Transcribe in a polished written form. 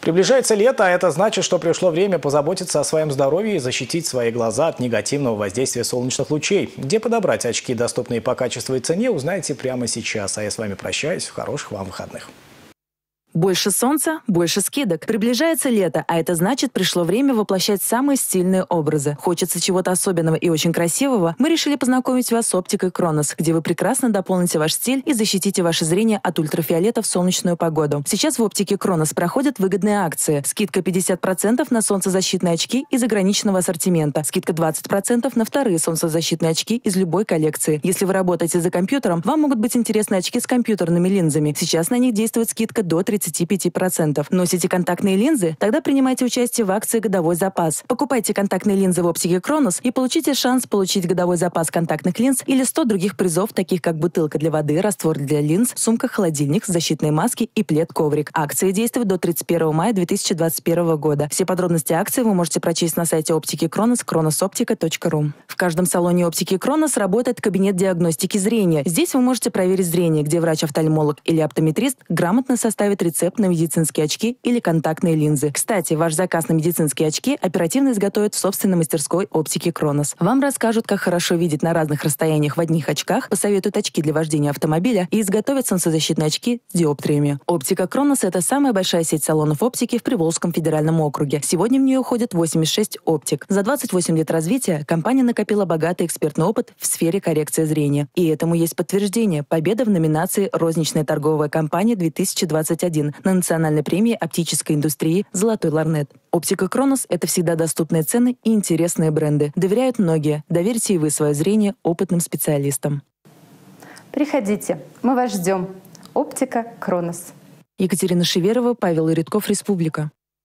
Приближается лето, а это значит, что пришло время позаботиться о своем здоровье и защитить свои глаза от негативного воздействия солнечных лучей. Где подобрать очки, доступные по качеству и цене, узнаете прямо сейчас. А я с вами прощаюсь. Хороших вам выходных. Больше солнца, больше скидок. Приближается лето, а это значит, пришло время воплощать самые стильные образы. Хочется чего-то особенного и очень красивого? Мы решили познакомить вас с оптикой Кронос, где вы прекрасно дополните ваш стиль и защитите ваше зрение от ультрафиолета в солнечную погоду. Сейчас в оптике Кронос проходят выгодные акции. Скидка 50% на солнцезащитные очки из ограниченного ассортимента. Скидка 20% на вторые солнцезащитные очки из любой коллекции. Если вы работаете за компьютером, вам могут быть интересны очки с компьютерными линзами. Сейчас на них действует скидка до 35%. Носите контактные линзы? Тогда принимайте участие в акции «Годовой запас». Покупайте контактные линзы в оптике Кронос и получите шанс получить годовой запас контактных линз или 100 других призов, таких как бутылка для воды, раствор для линз, сумка-холодильник, защитные маски и плед-коврик. Акции действуют до 31 мая 2021 года. Все подробности акции вы можете прочесть на сайте оптики Кронос kronosoptica.ru. В каждом салоне оптики Кронос работает кабинет диагностики зрения. Здесь вы можете проверить зрение, где врач-офтальмолог или оптометрист грамотно составит рецепт на медицинские очки или контактные линзы. Кстати, ваш заказ на медицинские очки оперативно изготовят в собственной мастерской оптики Кронос. Вам расскажут, как хорошо видеть на разных расстояниях в одних очках, посоветуют очки для вождения автомобиля и изготовят солнцезащитные очки с диоптриями. Оптика Кронос – это самая большая сеть салонов оптики в Приволжском федеральном округе. Сегодня в нее уходит 86 оптик. За 28 лет развития компания накопила богатый экспертный опыт в сфере коррекции зрения. И этому есть подтверждение – победа в номинации «Розничная торговая компания 2021» на национальной премии оптической индустрии «Золотой лорнет». Оптика Кронос – это всегда доступные цены и интересные бренды. Доверяют многие. Доверьте и вы свое зрение опытным специалистам. Приходите, мы вас ждем. Оптика Кронос. Екатерина Шеверова, Павел Иридков, Республика.